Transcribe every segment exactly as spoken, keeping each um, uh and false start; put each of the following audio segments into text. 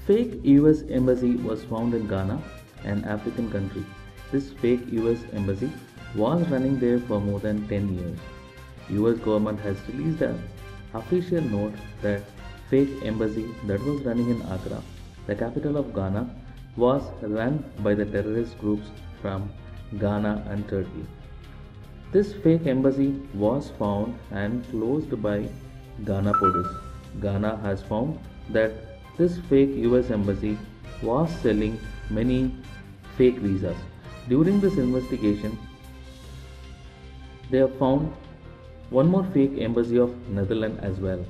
Fake U S embassy was found in Ghana, an African country. This fake U S embassy was running there for more than ten years. U S government has released an official note that fake embassy that was running in Accra, the capital of Ghana, was run by the terrorist groups from Ghana and Turkey. This fake embassy was found and closed by Ghana police. Ghana has found that this fake U S embassy was selling many fake visas. During this investigation, they have found one more fake embassy of Netherlands as well.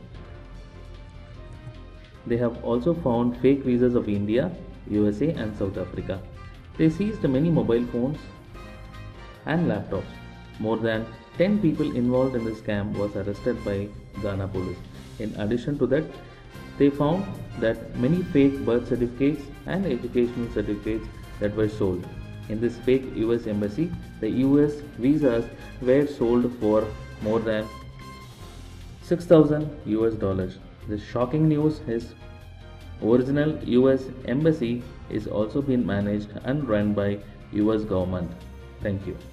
They have also found fake visas of India, U S A and South Africa. They seized many mobile phones and laptops. More than ten people involved in the scam was arrested by Ghana police. In addition to that, they found that many fake birth certificates and educational certificates that were sold. In this fake U S embassy, the U S visas were sold for more than six thousand U S dollars. This shocking news is original U S embassy is also being managed and run by U S government. Thank you.